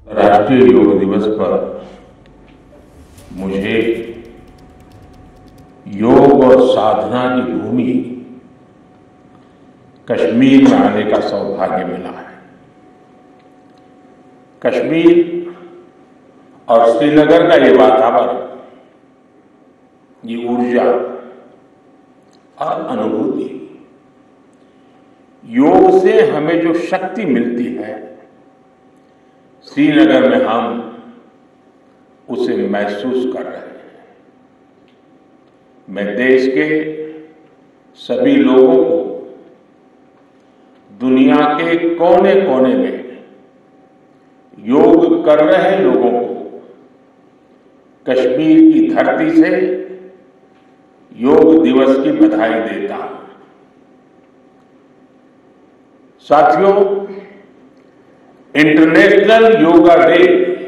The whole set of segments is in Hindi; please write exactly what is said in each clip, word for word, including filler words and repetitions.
राष्ट्रीय योग दिवस पर मुझे योग और साधना की भूमि कश्मीर में आने का सौभाग्य मिला है। कश्मीर और श्रीनगर का ये वातावरण, ये ऊर्जा और अनुभूति, योग से हमें जो शक्ति मिलती है, श्रीनगर में हम उसे महसूस कर रहे हैं। मैं देश के सभी लोगों को, दुनिया के कोने कोने में योग कर रहे लोगों को कश्मीर की धरती से योग दिवस की बधाई देता हूं। साथियों, इंटरनेशनल योगा डे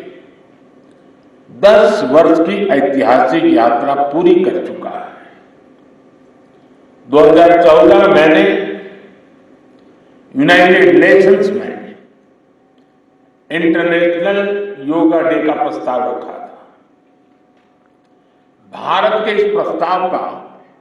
दस वर्ष की ऐतिहासिक यात्रा पूरी कर चुका है। दो हज़ार चौदह में मैंने यूनाइटेड नेशंस में इंटरनेशनल योगा डे का प्रस्ताव रखा था। भारत के इस प्रस्ताव का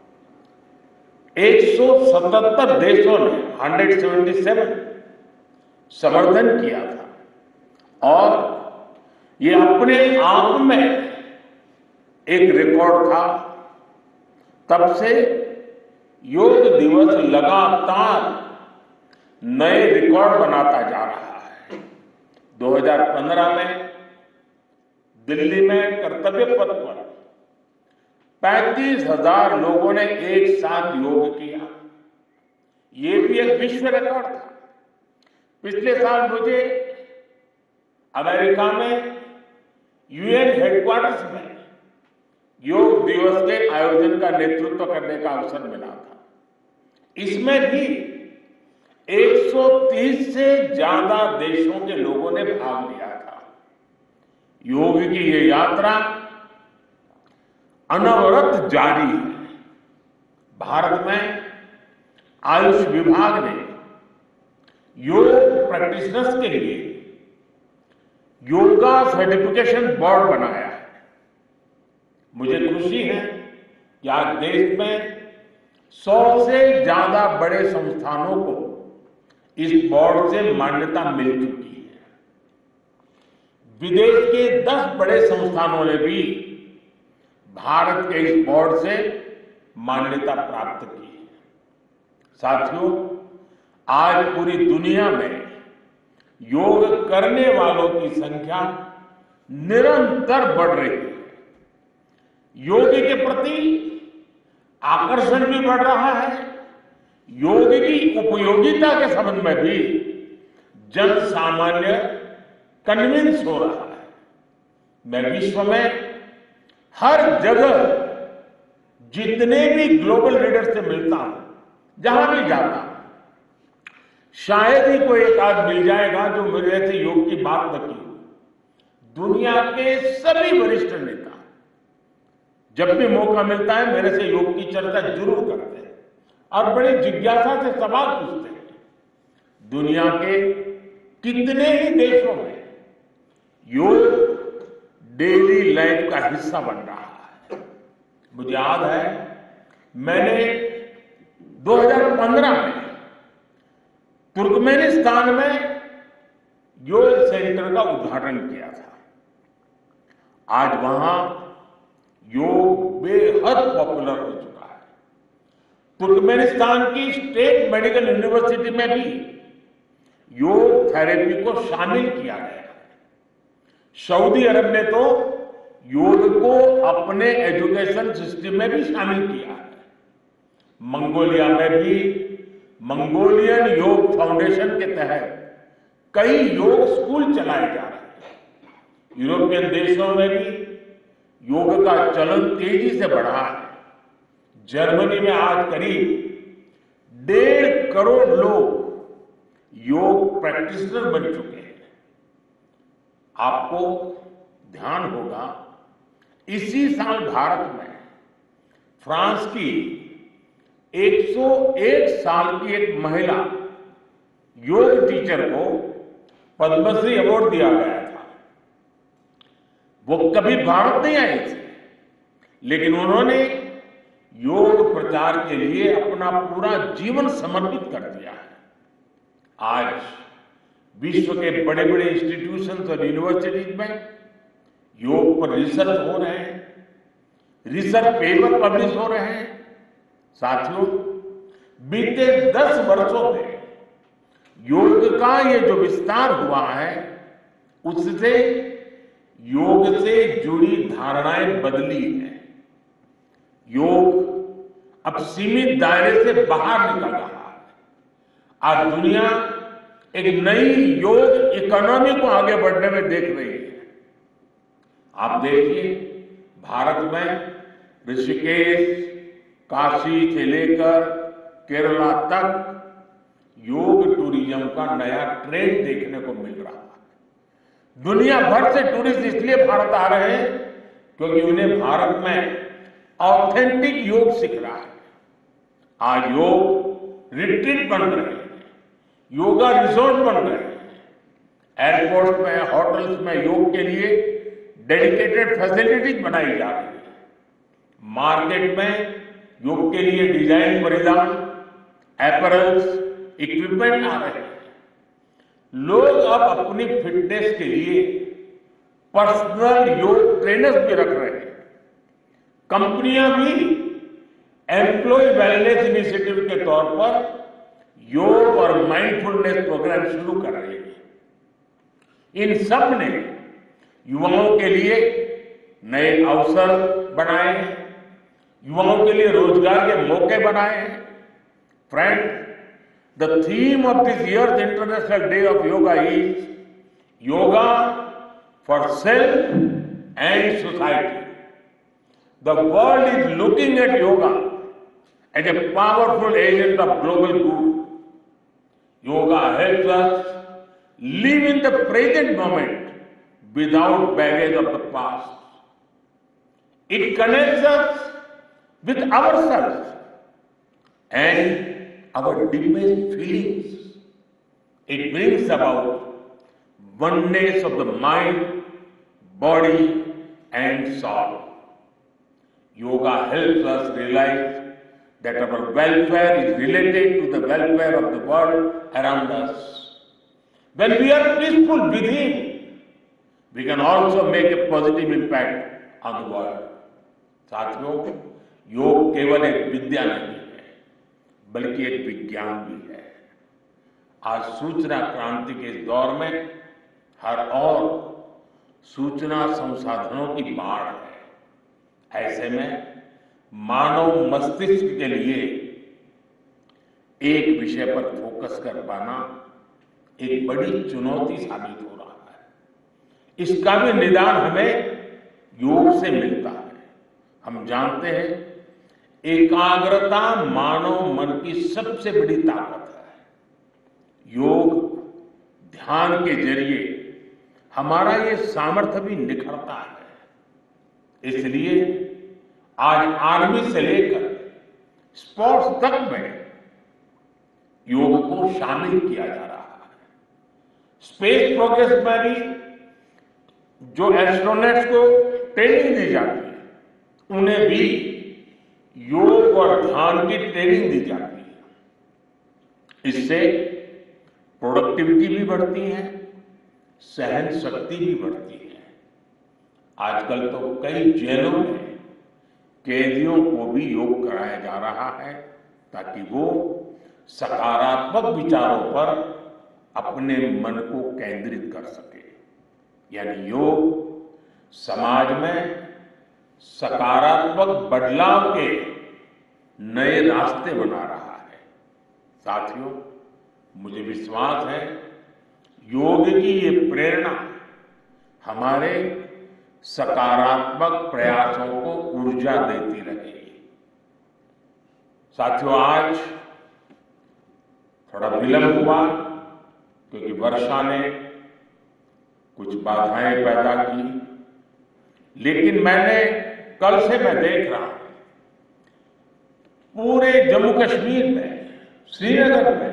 एक सौ सतहत्तर देशों ने एक सौ सतहत्तर समर्थन किया था और ये अपने आप में एक रिकॉर्ड था। तब से योग दिवस लगातार नए रिकॉर्ड बनाता जा रहा है। दो हज़ार पंद्रह में दिल्ली में कर्तव्य पथ पर पैंतीस हजार लोगों ने एक साथ योग किया। ये भी एक विश्व रिकॉर्ड था। पिछले साल मुझे अमेरिका में यूएन हेडक्वार्टर्स में योग दिवस के आयोजन का नेतृत्व करने का अवसर मिला था। इसमें भी एक सौ तीस से ज्यादा देशों के लोगों ने भाग लिया था। योग की ये यात्रा अनवरत जारी है। भारत में आयुष विभाग ने योग प्रैक्टिशनर्स के लिए योगा सर्टिफिकेशन बोर्ड बनाया है। मुझे खुशी है कि आज देश में सौ से ज्यादा बड़े संस्थानों को इस बोर्ड से मान्यता मिल चुकी है। विदेश के दस बड़े संस्थानों ने भी भारत के इस बोर्ड से मान्यता प्राप्त की है। साथियों, आज पूरी दुनिया में योग करने वालों की संख्या निरंतर बढ़ रही है। योग के प्रति आकर्षण भी बढ़ रहा है। योग की उपयोगिता के संबंध में भी जन सामान्य कन्विंस हो रहा है। मैं विश्व में हर जगह जितने भी ग्लोबल लीडर से मिलता हूं, जहां भी जाता हूं, शायद ही कोई एक आध मिल जाएगा जो मेरे से योग की बात न की हो। दुनिया के सभी वरिष्ठ नेता जब भी मौका मिलता है मेरे से योग की चर्चा जरूर करते हैं और बड़ी जिज्ञासा से सवाल पूछते हैं। दुनिया के कितने ही देशों में योग डेली लाइफ का हिस्सा बन रहा है। मुझे याद है, मैंने दो हज़ार पंद्रह में तुर्कमेनिस्तान में योग सेंटर का उद्घाटन किया था। आज वहां योग बेहद पॉपुलर हो चुका है। तुर्कमेनिस्तान की स्टेट मेडिकल यूनिवर्सिटी में भी योग थेरेपी को शामिल किया गया है। सऊदी अरब ने तो योग को अपने एजुकेशन सिस्टम में भी शामिल किया है। मंगोलिया में भी मंगोलियन योग फाउंडेशन के तहत कई योग स्कूल चलाए जा रहे हैं। यूरोपियन देशों में भी योग का चलन तेजी से बढ़ा है। जर्मनी में आज करीब डेढ़ करोड़ लोग योग प्रैक्टिशनर बन चुके हैं। आपको ध्यान होगा, इसी साल भारत में फ्रांस की एक सौ एक साल की एक महिला योग टीचर को पद्मश्री अवार्ड दिया गया था। वो कभी भारत नहीं आए थे, लेकिन उन्होंने योग प्रचार के लिए अपना पूरा जीवन समर्पित कर दिया है। आज विश्व के बड़े बड़े इंस्टीट्यूशंस और यूनिवर्सिटीज में योग पर रिसर्च हो रहे हैं, रिसर्च पेपर पब्लिश हो रहे हैं। साथियों, बीते दस वर्षों में योग का ये जो विस्तार हुआ है, उससे योग से जुड़ी धारणाएं बदली हैं। योग अब सीमित दायरे से बाहर निकल रहा है। आज दुनिया एक नई योग इकोनॉमी को आगे बढ़ने में देख रही है। आप देखिए, भारत में ऋषिकेश, काशी से लेकर केरला तक योग टूरिज्म का नया ट्रेंड देखने को मिल रहा है। दुनिया भर से टूरिस्ट इसलिए भारत आ रहे हैं क्योंकि उन्हें भारत में ऑथेंटिक योग सीख रहा है। आज योग रिट्रीट बन रहे हैं, योगा रिसोर्ट बन रहे हैं, एयरपोर्ट में, होटल्स में योग के लिए डेडिकेटेड फैसिलिटीज बनाई जा रही है। मार्केट में योग के लिए डिजाइन परिधान, एपरल्स, इक्विपमेंट आ रहे हैं। लोग अब अपनी फिटनेस के लिए पर्सनल योग ट्रेनर्स भी रख रहे हैं। कंपनियां भी एम्प्लॉय वेलनेस इनिशिएटिव के तौर पर योग और माइंडफुलनेस प्रोग्राम शुरू कर रही है। इन सब ने युवाओं के लिए नए अवसर बनाए हैं, युवाओं के लिए रोजगार के मौके बनाए हैं। Friend, the theme of this year's International Day of Yoga is yoga for self and society. The world is looking at yoga as a powerful agent of global good. Yoga helps us live in the present moment without baggage of the past. It connects us with ourselves and our deepest feelings. It brings about oneness of the mind, body, and soul. Yoga helps us realize that our welfare is related to the welfare of the world around us. When we are peaceful within, we can also make a positive impact on the world. साथियों, योग केवल एक विद्या नहीं है, बल्कि एक विज्ञान भी है। आज सूचना क्रांति के इस दौर में हर ओर सूचना संसाधनों की बाढ़ है। ऐसे में मानव मस्तिष्क के लिए एक विषय पर फोकस कर पाना एक बड़ी चुनौती साबित हो रहा है। इसका भी निदान हमें योग से मिलता है। हम जानते हैं, एकाग्रता मानव मन की सबसे बड़ी ताकत है। योग ध्यान के जरिए हमारा ये सामर्थ्य भी निखरता है। इसलिए आज आर्मी से लेकर स्पोर्ट्स तक में योग को शामिल किया जा रहा है। स्पेस प्रोग्रेस में भी जो एस्ट्रोनॉट्स को ट्रेनिंग दी जाती है, उन्हें भी योग और ध्यान की ट्रेनिंग दी जाती है। इससे प्रोडक्टिविटी भी बढ़ती है, सहन शक्ति भी बढ़ती है। आजकल तो कई जेलों में कैदियों को भी योग कराया जा रहा है ताकि वो सकारात्मक विचारों पर अपने मन को केंद्रित कर सके। यानी योग समाज में सकारात्मक बदलाव के नए रास्ते बना रहा है। साथियों, मुझे विश्वास है योग की ये प्रेरणा हमारे सकारात्मक प्रयासों को ऊर्जा देती रहेगी। साथियों, आज थोड़ा विलंब हुआ क्योंकि वर्षा ने कुछ बाधाएं पैदा की, लेकिन मैंने कल से मैं देख रहा हूं पूरे जम्मू कश्मीर में, श्रीनगर में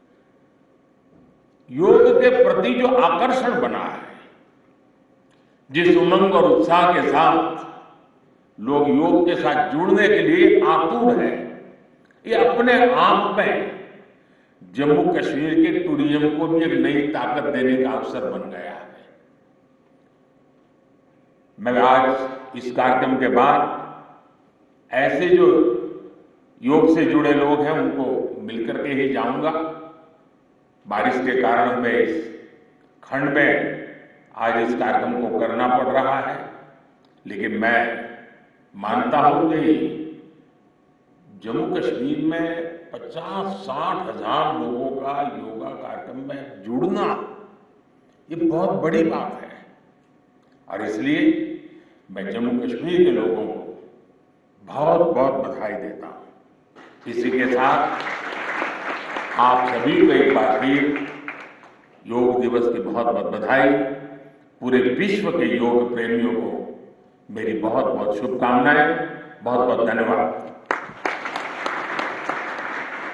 योग के प्रति जो आकर्षण बना है, जिस उमंग और उत्साह के साथ लोग योग के साथ जुड़ने के लिए आतुर हैं, ये अपने आप में जम्मू कश्मीर के टूरिज्म को भी एक नई ताकत देने का अवसर बन गया है। मैं आज इस कार्यक्रम के बाद ऐसे जो योग से जुड़े लोग हैं उनको मिलकर के ही जाऊंगा। बारिश के कारण मैं इस खंड में आज इस कार्यक्रम को करना पड़ रहा है, लेकिन मैं मानता हूं कि जम्मू कश्मीर में पचास साठ हजार लोगों का योगा कार्यक्रम में जुड़ना ये बहुत बड़ी बात है, और इसलिए मैं जम्मू कश्मीर के लोगों को बहुत बहुत बधाई देता हूं। इसी के साथ आप सभी को एक बार फिर योग दिवस की बहुत बहुत बधाई। पूरे विश्व के योग प्रेमियों को मेरी बहुत बहुत शुभकामनाएं। बहुत बहुत धन्यवाद।